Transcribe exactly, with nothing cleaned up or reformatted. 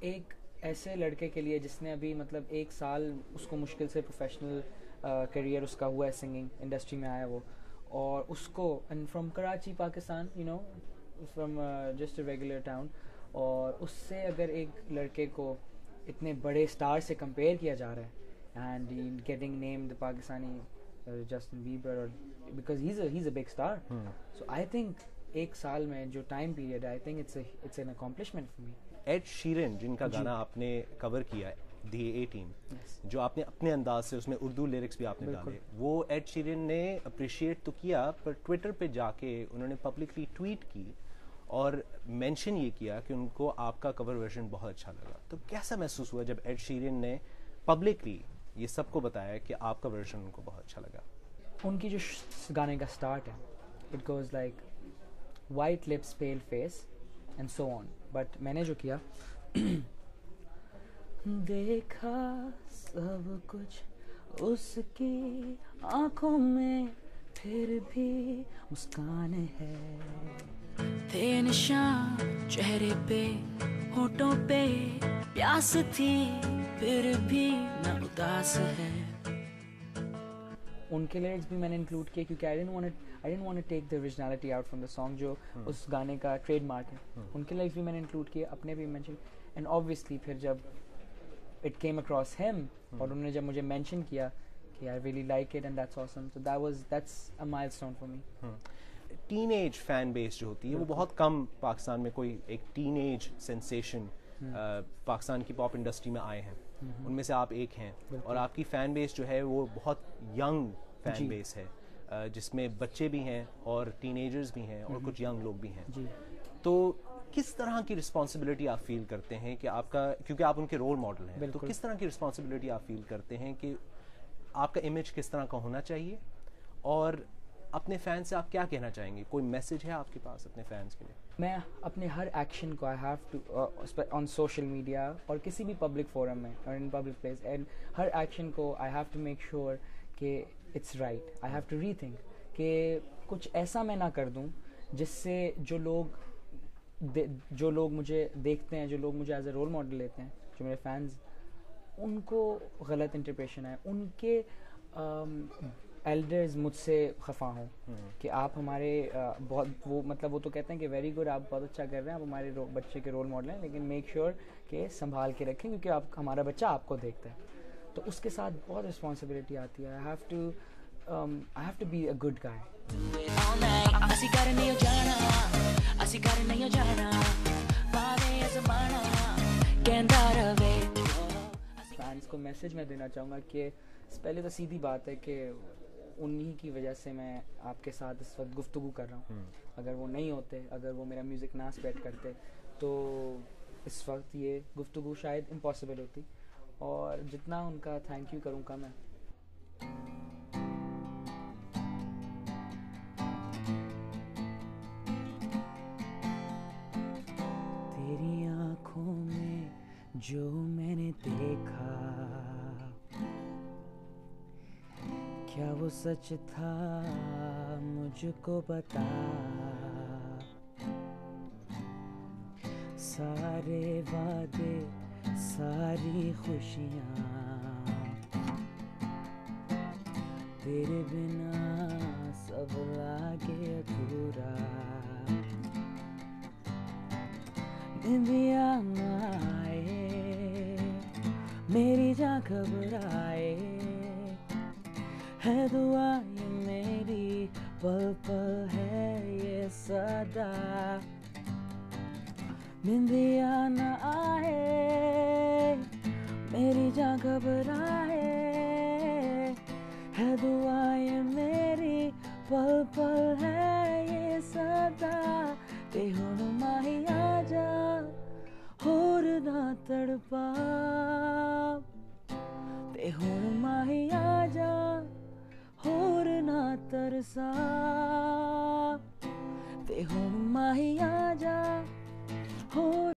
ایک ایسے لڑکے کے لیے جس نے ابھی مطلب ایک سال اس کو مشکل سے پروفیشنل کیریئر اس کا ہوا ہے سنگنگ انڈسٹری میں آیا وہ, اور اس کو and from Karachi Pakistan you know from just a regular town, اور اس سے اگر ایک لڑکے کو اتنے بڑے اسٹار سے کمپیئر کیا جا رہا ہے and getting name the Pakistani Justin Bieber, اور because he is a he is a big star, so I think ایک سال میں جو ٹائم پیریڈ ہے I think it's it's an accomplishment for me. Ed Sheeran جن کا گانا آپ نے کور کیا ہے دی ایٹین, جو آپ نے اپنے انداز سے اس میں اردو لیرکس بھی آپ نے ڈالے, وہ ایڈ شیرن نے اپریشیٹ تو کیا پر ٹویٹر پہ جا کے انہوں نے پبلکلی ٹویٹ کی اور مینشن یہ کیا کہ ان کو آپ کا کور ورژن بہت اچھا لگا. تو کیسا محسوس ہوا جب ایڈ شیرن نے پبلکلی یہ سب کو بتایا کہ آپ کا ورژن ان کو بہت اچھا لگا؟ ان کی جو گانے کا اسٹارٹ ہے it goes like white lips pale face and so on, but میں نے جو کیا دیکھا سب کچھ اس کی آنکھوں میں پھر بھی مسکان ہے, تھے نشان چہرے پہ ہونٹوں پہ پیاس تھی پھر بھی نہ اداس ہے. ان کے لیرکس بھی میں نے انکلوڈ کیے کیونکہ I didn't want I didn't want to take the originality out from the song جو اس گانے کا ٹریڈ مارک ہے. ان کے لیرکس بھی میں نے انکلوڈ کیے, اپنے بھی مینشن, اینڈ اوبویسلی پھر جب اٹ کیم اکراس ہیم اور انہوں نے جب مجھے مینشن کیا کہ I really like it and that's awesome, so that was that's a milestone for me. Teenage fan base جو ہوتی ہے وہ بہت کم پاکستان میں کوئی ایک ٹین ایج سینسیشن پاکستان کی پاپ انڈسٹری میں آئے ہیں, ان میں سے آپ ایک ہیں, اور آپ کی فین بیس جو ہے وہ بہت ینگ فین بیس ہے جس میں بچے بھی ہیں اور ٹین ایجرز بھی ہیں اور کچھ ینگ لوگ بھی ہیں. تو کس طرح کی رسپانسبلٹی آپ فیل کرتے ہیں کہ آپ کا, کیونکہ آپ ان کے رول ماڈل ہیں, تو کس طرح کی رسپانسبلٹی آپ فیل کرتے ہیں کہ آپ کا امیج کس طرح کا ہونا چاہیے, اور اپنے فین سے آپ کیا کہنا چاہیں گے؟ کوئی میسج ہے آپ کے پاس اپنے فینس کے لیے؟ میں اپنے ہر ایکشن کو I have to on social media اور کسی بھی پبلک فورم میں اور ان پبلک پلیس, اینڈ ہر ایکشن کو I have to make sure کہ it's right. I have to rethink کہ کچھ ایسا میں نہ کر دوں جس سے جو لوگ جو لوگ مجھے دیکھتے ہیں, جو لوگ مجھے ایز اے رول ماڈل لیتے ہیں, جو میرے فینز, ان کو غلط انٹرپریشن ہے, ان کے ایلڈرز مجھ سے خفا ہوں کہ آپ ہمارے بہت وہ مطلب وہ تو کہتے ہیں کہ ویری گڈ, آپ بہت اچھا کر رہے ہیں, آپ ہمارے بچے کے رول ماڈل ہیں, لیکن میک شیور کہ سنبھال کے رکھیں کیونکہ آپ ہمارا بچہ آپ کو دیکھتا ہے. تو اس کے ساتھ بہت رسپانسبلٹی آتی ہے. I have to I have to be a good guy. Fans کو میسج میں دینا چاہوں گا کہ پہلے تو سیدھی بات ہے کہ انہی کی وجہ سے میں آپ کے ساتھ اس وقت گفتگو کر رہا ہوں. اگر وہ نہیں ہوتے, اگر وہ میرا میوزک نہ اسپریڈ کرتے تو اس وقت یہ گفتگو شاید امپاسبل ہوتی, اور جتنا ان کا تھینک یو کروں کم ہے. تیری آنکھوں میں جو میں نے دیکھا کیا وہ سچ تھا مجھ کو بتا, سارے وعدے ساری خوشیاں تیرے بنا سب لاگے ادھورا, نندیا نہ آئے میری جاں گھبرائے, ہے دعا یہ میری پل پل ہے یہ صدا, نندیا نہ آئے میری جاں گھبرائے, ہے دعا یہ میری پل پل ہے یہ صدا, تے ہن ماہی آ جا ہور نہ تڑپا, تے ہن ماہی آ جا ہور نہ ترسا, تے ہن ماہی آ